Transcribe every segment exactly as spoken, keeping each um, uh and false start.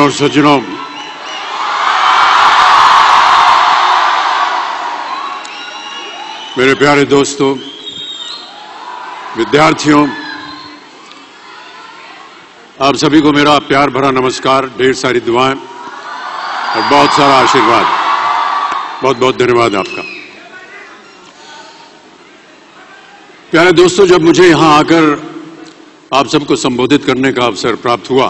और सज्जनों, मेरे प्यारे दोस्तों, विद्यार्थियों, आप सभी को मेरा प्यार भरा नमस्कार, ढेर सारी दुआएं और बहुत सारा आशीर्वाद। बहुत बहुत धन्यवाद आपका। प्यारे दोस्तों, जब मुझे यहां आकर आप सबको संबोधित करने का अवसर प्राप्त हुआ,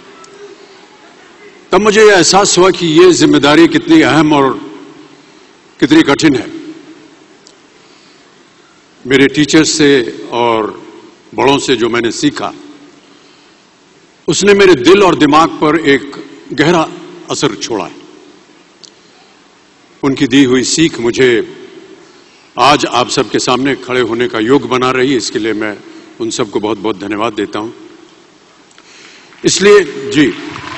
तब मुझे यह एहसास हुआ कि यह जिम्मेदारी कितनी अहम और कितनी कठिन है। मेरे टीचर्स से और बड़ों से जो मैंने सीखा, उसने मेरे दिल और दिमाग पर एक गहरा असर छोड़ा है। उनकी दी हुई सीख मुझे आज आप सबके सामने खड़े होने का योग बना रही है। इसके लिए मैं उन सबको बहुत बहुत धन्यवाद देता हूं। इसलिए जी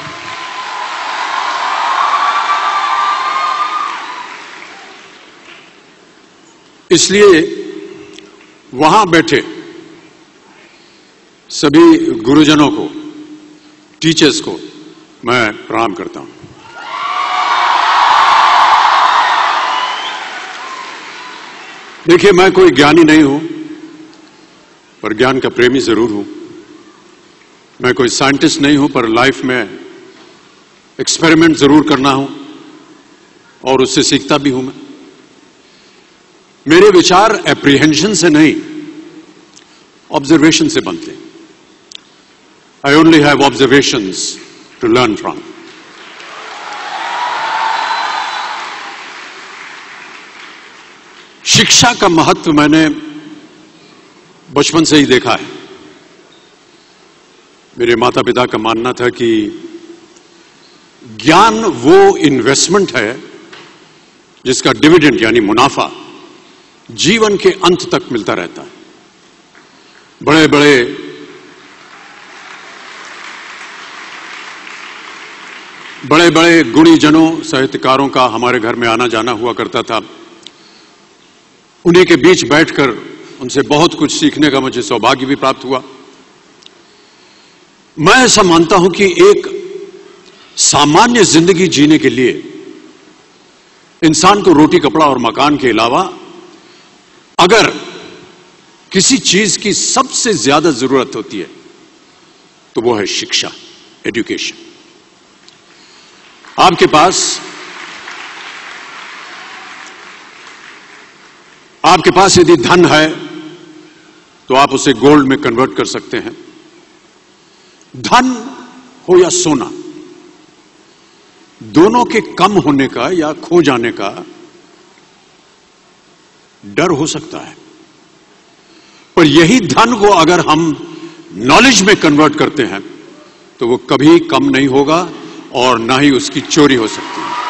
इसलिए वहां बैठे सभी गुरुजनों को, टीचर्स को मैं प्रणाम करता हूं। देखिए, मैं कोई ज्ञानी नहीं हूं, पर ज्ञान का प्रेमी जरूर हूं। मैं कोई साइंटिस्ट नहीं हूं, पर लाइफ में एक्सपेरिमेंट जरूर करना हूं और उससे सीखता भी हूं। मैं मेरे विचार एप्रीहेंशन से नहीं, ऑब्जर्वेशन से बनते हैं। I only have observations to learn from. शिक्षा का महत्व मैंने बचपन से ही देखा है। मेरे माता पिता का मानना था कि ज्ञान वो इन्वेस्टमेंट है जिसका डिविडेंड यानी मुनाफा जीवन के अंत तक मिलता रहता है। बड़े बड़े बड़े बड़े गुणीजनों, साहित्यकारों का हमारे घर में आना जाना हुआ करता था। उन्हीं के बीच बैठकर उनसे बहुत कुछ सीखने का मुझे सौभाग्य भी प्राप्त हुआ। मैं ऐसा मानता हूं कि एक सामान्य जिंदगी जीने के लिए इंसान को रोटी, कपड़ा और मकान के अलावा अगर किसी चीज की सबसे ज्यादा जरूरत होती है तो वो है शिक्षा, एजुकेशन। आपके पास आपके पास यदि धन है तो आप उसे गोल्ड में कन्वर्ट कर सकते हैं। धन हो या सोना, दोनों के कम होने का या खो जाने का डर हो सकता है, पर यही धन को अगर हम नॉलेज में कन्वर्ट करते हैं तो वो कभी कम नहीं होगा और ना ही उसकी चोरी हो सकती है।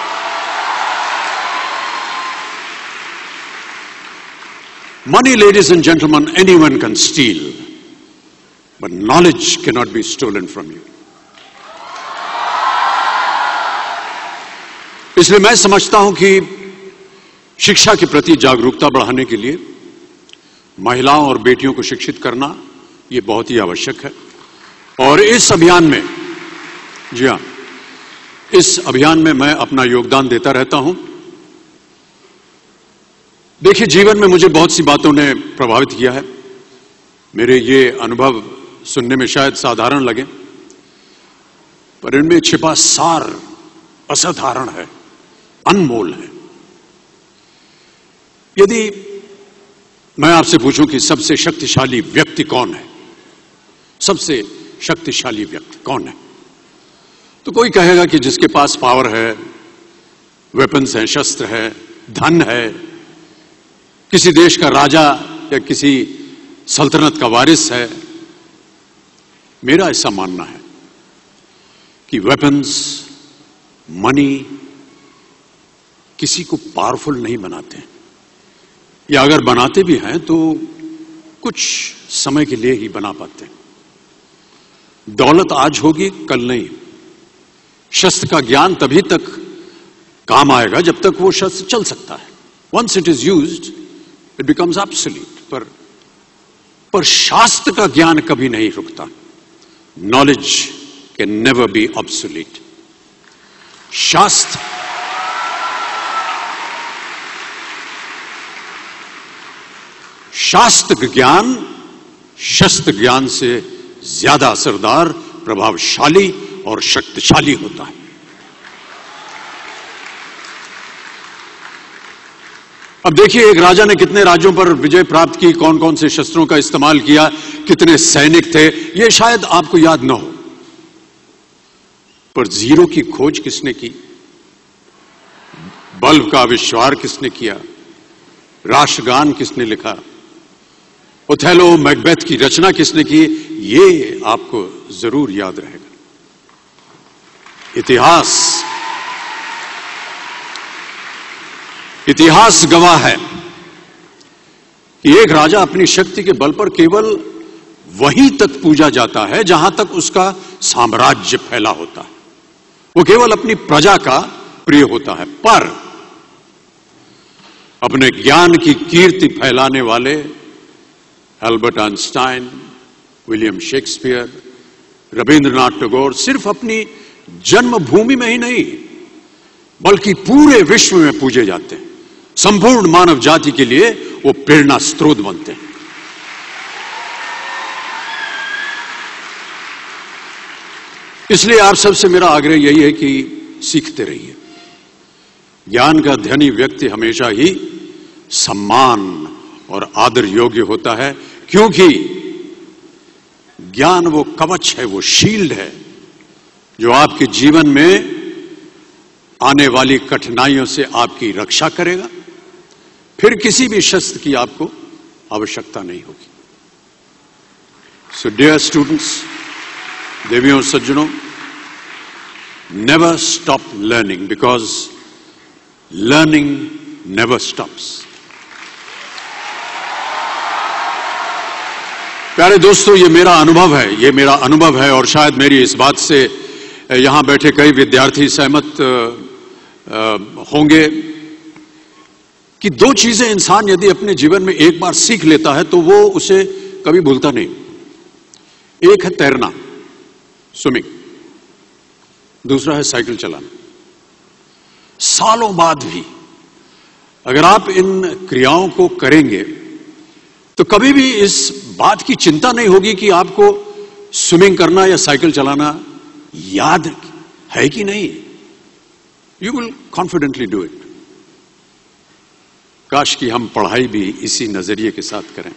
Money, ladies and gentlemen, anyone can steal, but knowledge cannot be stolen from you. इसलिए मैं समझता हूं कि शिक्षा के प्रति जागरूकता बढ़ाने के लिए महिलाओं और बेटियों को शिक्षित करना यह बहुत ही आवश्यक है। और इस अभियान में, जी हां, इस अभियान में मैं अपना योगदान देता रहता हूं। देखिए, जीवन में मुझे बहुत सी बातों ने प्रभावित किया है। मेरे ये अनुभव सुनने में शायद साधारण लगे, पर इनमें छिपा सार असाधारण है, अनमोल है। यदि मैं आपसे पूछूं कि सबसे शक्तिशाली व्यक्ति कौन है, सबसे शक्तिशाली व्यक्ति कौन है, तो कोई कहेगा कि जिसके पास पावर है, वेपन्स हैं, शस्त्र है, धन है, किसी देश का राजा या किसी सल्तनत का वारिस है। मेरा ऐसा मानना है कि वेपन्स, मनी किसी को पावरफुल नहीं बनाते, या अगर बनाते भी हैं तो कुछ समय के लिए ही बना पाते हैं। दौलत आज होगी, कल नहीं। शस्त्र का ज्ञान तभी तक काम आएगा जब तक वो शस्त्र चल सकता है। Once it is used it becomes obsolete. पर पर शास्त्र का ज्ञान कभी नहीं रुकता। Knowledge can never be obsolete. शास्त्र शास्त्र ज्ञान शस्त्र ज्ञान से ज्यादा असरदार, प्रभावशाली और शक्तिशाली होता है। अब देखिए, एक राजा ने कितने राज्यों पर विजय प्राप्त की, कौन कौन से शस्त्रों का इस्तेमाल किया, कितने सैनिक थे, यह शायद आपको याद न हो, पर जीरो की खोज किसने की, बल्ब का आविष्कार किसने किया, राष्ट्रगान किसने लिखा, ओथेलो मैकबेथ की रचना किसने की, ये आपको जरूर याद रहेगा। इतिहास इतिहास गवाह है कि एक राजा अपनी शक्ति के बल पर केवल वहीं तक पूजा जाता है जहां तक उसका साम्राज्य फैला होता है। वो केवल अपनी प्रजा का प्रिय होता है, पर अपने ज्ञान की कीर्ति फैलाने वाले Albert Einstein, William Shakespeare, Rabindranath Tagore सिर्फ अपनी जन्मभूमि में ही नहीं बल्कि पूरे विश्व में पूजे जाते हैं। संपूर्ण मानव जाति के लिए वो प्रेरणा स्रोत बनते हैं। इसलिए आप सबसे मेरा आग्रह यही है कि सीखते रहिए। ज्ञान का धनी व्यक्ति हमेशा ही सम्मान और आदर योग्य होता है, क्योंकि ज्ञान वो कवच है, वो शील्ड है जो आपके जीवन में आने वाली कठिनाइयों से आपकी रक्षा करेगा। फिर किसी भी शस्त्र की आपको आवश्यकता नहीं होगी। सो डियर स्टूडेंट्स, देवियों सज्जनों, never stop learning because learning never stops. प्यारे दोस्तों, ये मेरा अनुभव है, ये मेरा अनुभव है और शायद मेरी इस बात से यहां बैठे कई विद्यार्थी सहमत होंगे कि दो चीजें इंसान यदि अपने जीवन में एक बार सीख लेता है तो वो उसे कभी भूलता नहीं। एक है तैरना, स्विमिंग, दूसरा है साइकिल चलाना। सालों बाद भी अगर आप इन क्रियाओं को करेंगे तो कभी भी इस बात की चिंता नहीं होगी कि आपको स्विमिंग करना या साइकिल चलाना याद है कि नहीं। You will confidently do it. काश कि हम पढ़ाई भी इसी नजरिए के साथ करें।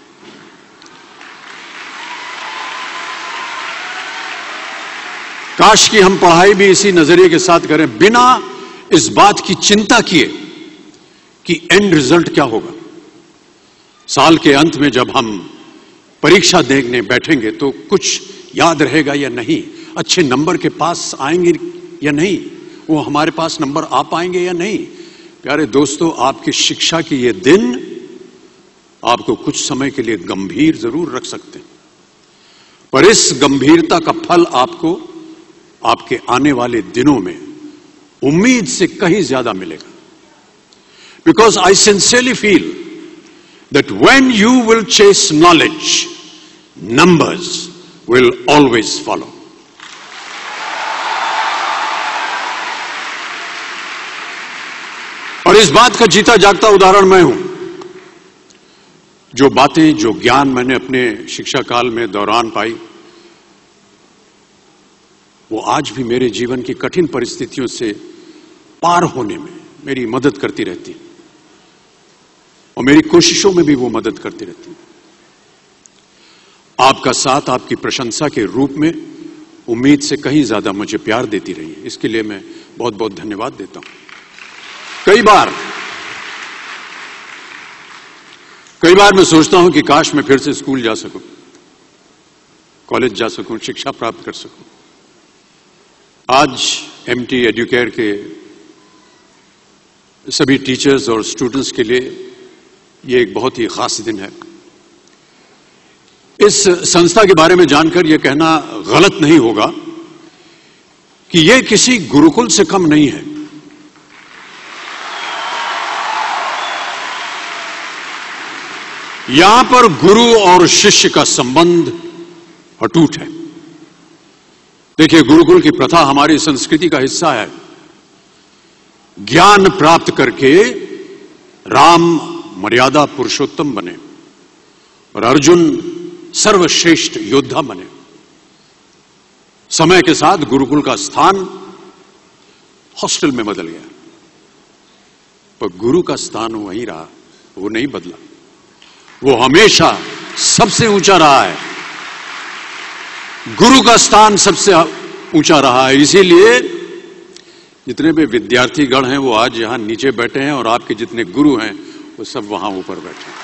काश कि हम पढ़ाई भी इसी नजरिए के साथ करें, बिना इस बात की चिंता किए कि एंड रिजल्ट क्या होगा। साल के अंत में जब हम परीक्षा देने बैठेंगे तो कुछ याद रहेगा या नहीं, अच्छे नंबर के पास आएंगे या नहीं, वो हमारे पास नंबर आ पाएंगे या नहीं। प्यारे दोस्तों, आपकी शिक्षा के ये दिन आपको कुछ समय के लिए गंभीर जरूर रख सकते हैं, पर इस गंभीरता का फल आपको आपके आने वाले दिनों में उम्मीद से कहीं ज्यादा मिलेगा। Because I sincerely feel that when you will chase knowledge, numbers will always follow. और इस बात का जीता जागता उदाहरण मैं हूं। जो बातें, जो ज्ञान मैंने अपने शिक्षा काल में दौरान पाई, वो आज भी मेरे जीवन की कठिन परिस्थितियों से पार होने में मेरी मदद करती रहती है और मेरी कोशिशों में भी वो मदद करती रहती है। आपका साथ, आपकी प्रशंसा के रूप में उम्मीद से कहीं ज्यादा मुझे प्यार देती रही है, इसके लिए मैं बहुत बहुत धन्यवाद देता हूं। कई बार कई बार मैं सोचता हूं कि काश मैं फिर से स्कूल जा सकूं, कॉलेज जा सकूं, शिक्षा प्राप्त कर सकूं। आज एमटी एडुकेयर के सभी टीचर्स और स्टूडेंट्स के लिए ये एक बहुत ही खास दिन है। इस संस्था के बारे में जानकर यह कहना गलत नहीं होगा कि यह किसी गुरुकुल से कम नहीं है। यहां पर गुरु और शिष्य का संबंध अटूट है। देखिए, गुरुकुल की प्रथा हमारी संस्कृति का हिस्सा है ज्ञान प्राप्त करके राम मर्यादा पुरुषोत्तम बने और अर्जुन सर्वश्रेष्ठ योद्धा बने। समय के साथ गुरुकुल का स्थान हॉस्टल में बदल गया, पर गुरु का स्थान वहीं रहा, वो नहीं बदला। वो हमेशा सबसे ऊंचा रहा है। गुरु का स्थान सबसे ऊंचा रहा है। इसीलिए जितने भी विद्यार्थीगण हैं वो आज यहां नीचे बैठे हैं और आपके जितने गुरु हैं वो सब वहां ऊपर बैठे हैं।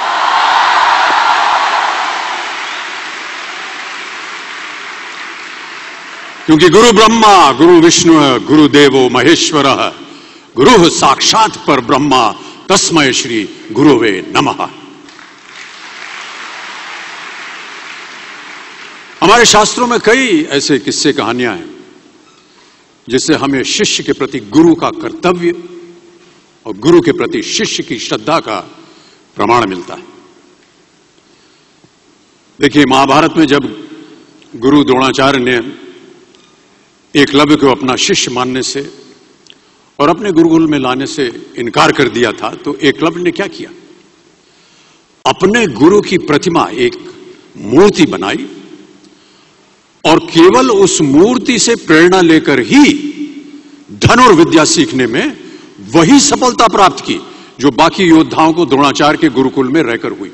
क्योंकि गुरु ब्रह्मा गुरु विष्णु गुरु देवो महेश्वर गुरु साक्षात पर ब्रह्मा तस्मै श्री गुरुवे नमः। हमारे शास्त्रों में कई ऐसे किस्से कहानियां हैं जिससे हमें शिष्य के प्रति गुरु का कर्तव्य और गुरु के प्रति शिष्य की श्रद्धा का प्रमाण मिलता है। देखिए, महाभारत में जब गुरु द्रोणाचार्य ने एकलव्य को अपना शिष्य मानने से और अपने गुरुकुल में लाने से इनकार कर दिया था, तो एकलव्य ने क्या किया? अपने गुरु की प्रतिमा, एक मूर्ति बनाई और केवल उस मूर्ति से प्रेरणा लेकर ही धनुर्विद्या सीखने में वही सफलता प्राप्त की जो बाकी योद्धाओं को द्रोणाचार्य के गुरुकुल में रहकर हुई।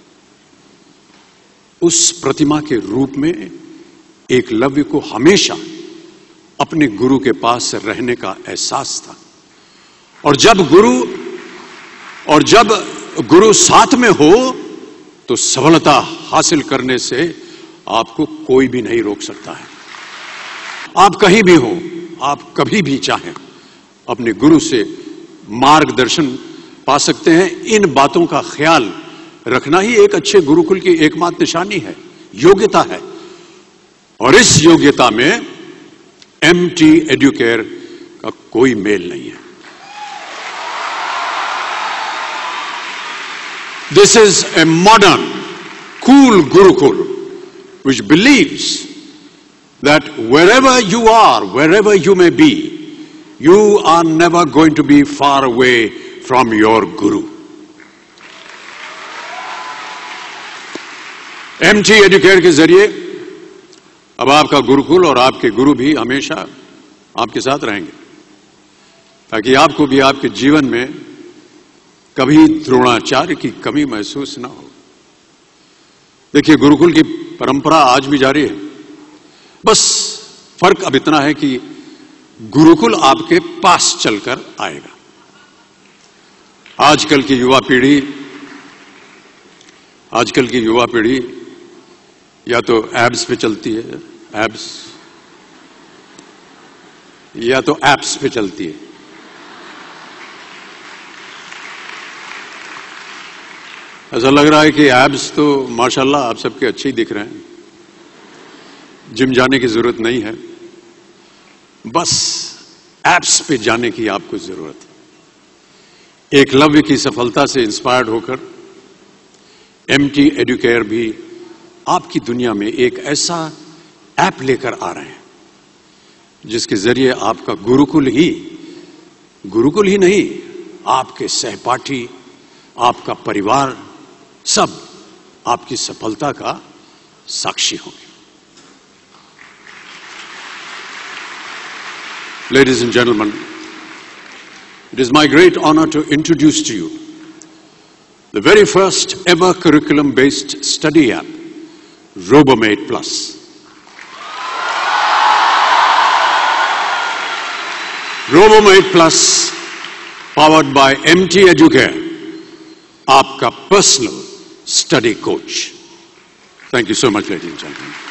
उस प्रतिमा के रूप में एकलव्य को हमेशा अपने गुरु के पास रहने का एहसास था। और जब गुरु और जब गुरु साथ में हो तो सफलता हासिल करने से आपको कोई भी नहीं रोक सकता है। आप कहीं भी हो, आप कभी भी चाहें अपने गुरु से मार्गदर्शन पा सकते हैं। इन बातों का ख्याल रखना ही एक अच्छे गुरुकुल की एकमात्र निशानी है, योग्यता है। और इस योग्यता में एमटी एडुकेयर का कोई मेल नहीं है। This is a modern cool gurukul which believes that wherever you are, wherever you may be, you are never going to be far away from your guru. MT Educare के जरिए अब आपका गुरुकुल और आपके गुरु भी हमेशा आपके साथ रहेंगे, ताकि आपको भी आपके जीवन में कभी द्रोणाचार्य की कमी महसूस ना हो। देखिए, गुरुकुल की परंपरा आज भी जारी है, बस फर्क अब इतना है कि गुरुकुल आपके पास चलकर आएगा। आजकल की युवा पीढ़ी आजकल की युवा पीढ़ी या तो एब्स पे चलती है, एब्स या तो एप्स पे चलती है। ऐसा लग रहा है कि एब्स तो माशाल्लाह आप सबके अच्छे ही दिख रहे हैं, जिम जाने की जरूरत नहीं है, बस एप्स पे जाने की आपको जरूरत है। एकलव्य की सफलता से इंस्पायर्ड होकर एमटी एडुकेयर भी आपकी दुनिया में एक ऐसा ऐप लेकर आ रहे हैं जिसके जरिए आपका गुरुकुल ही गुरुकुल ही नहीं, आपके सहपाठी, आपका परिवार सब आपकी सफलता का साक्षी होंगे। Ladies and gentlemen, it is my great honor to introduce to you the very first ever curriculum-based study app, RoboMate Plus. RoboMate Plus, powered by M T Educare, आपका personal study coach. Thank you so much, ladies and gentlemen.